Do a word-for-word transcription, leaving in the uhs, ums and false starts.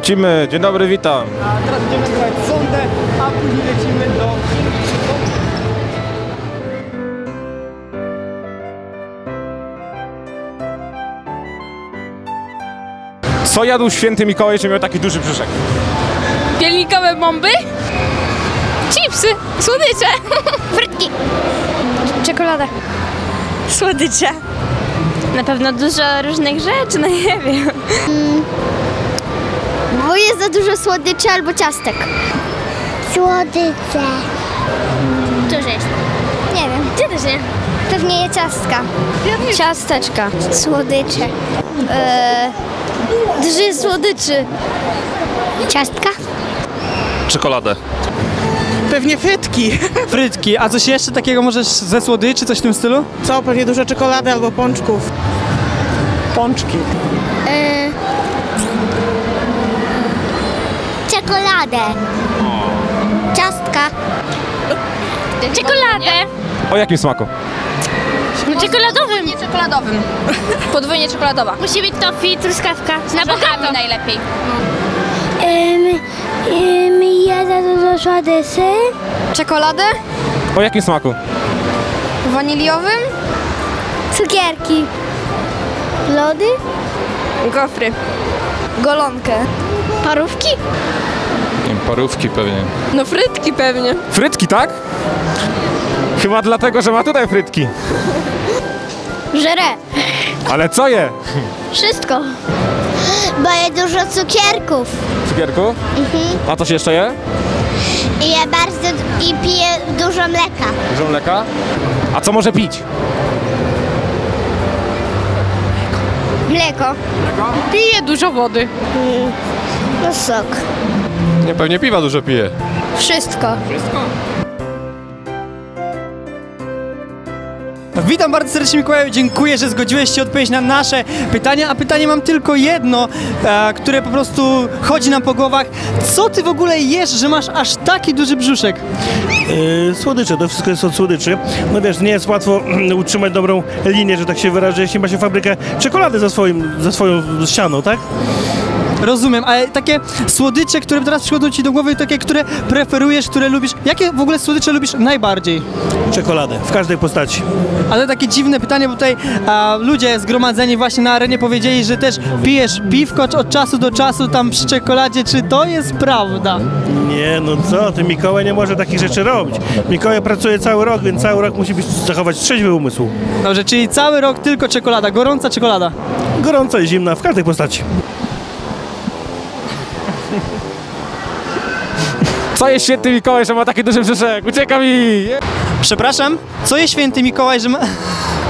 Lecimy, dzień dobry, witam. A teraz będziemy grać sondę, a później lecimy do... Co jadł święty Mikołaj, że miał taki duży brzuszek? Piernikowe bomby? Chipsy, słodycze. Frytki. Czekolada. Słodycze. Na pewno dużo różnych rzeczy, no nie wiem. Mm, bo jest za dużo słodyczy albo ciastek. Słodycze. Dużo jest. Nie wiem. Ty też nie. Pewnie je ciastka. Ciasteczka. Słodycze. Eee, Dużo słodyczy. Ciastka? Czekoladę. Pewnie frytki. Frytki, a coś jeszcze takiego możesz ze słodyczy, coś w tym stylu? Co? Pewnie dużo czekolady albo pączków. Pączki. Eee, czekoladę. Ciastka. Czekoladę. O jakim smaku? No czekoladowym. Nie czekoladowym. Podwójnie czekoladowa. Musi być toffee, truskawka. Na bogato najlepiej. Um, um, ja za dużo słodyczy. Czekoladę? O jakim smaku? Waniliowym? Cukierki. Lody? Gofry. Golonkę. Parówki? Parówki pewnie. No frytki pewnie. Frytki, tak? Chyba dlatego, że ma tutaj frytki. Żre. Ale co je? Wszystko. Bo je dużo cukierków. Cukierku? Mhm. A coś jeszcze je? I je bardzo i pije dużo mleka. Dużo mleka? A co może pić? Mleko. Pije dużo wody. No sok. Nie, pewnie piwa dużo pije. Wszystko. Witam bardzo serdecznie, Mikołaju, dziękuję, że zgodziłeś się odpowiedzieć na nasze pytania, a pytanie mam tylko jedno, e, które po prostu chodzi nam po głowach. Co ty w ogóle jesz, że masz aż taki duży brzuszek? Yy, słodycze, to wszystko jest od słodyczy. No wiesz, nie jest łatwo utrzymać dobrą linię, że tak się wyrażę, jeśli ma się fabrykę czekolady za, swoim, za swoją ścianą, tak? Rozumiem, ale takie słodycze, które teraz przychodzą ci do głowy, takie, które preferujesz, które lubisz, jakie w ogóle słodycze lubisz najbardziej? Czekoladę, w każdej postaci. Ale takie dziwne pytanie, bo tutaj a, ludzie zgromadzeni właśnie na arenie powiedzieli, że też pijesz piwko od czasu do czasu tam przy czekoladzie, czy to jest prawda? Nie, no co ty, Mikołaj nie może takich rzeczy robić. Mikołaj pracuje cały rok, więc cały rok musi być, zachować trzeźwy umysł. Dobrze, czyli cały rok tylko czekolada, gorąca czekolada. Gorąca i zimna, w każdej postaci. Co jest święty Mikołaj, że ma taki duży brzuszek? Ucieka mi! Przepraszam, co jest święty Mikołaj, że ma...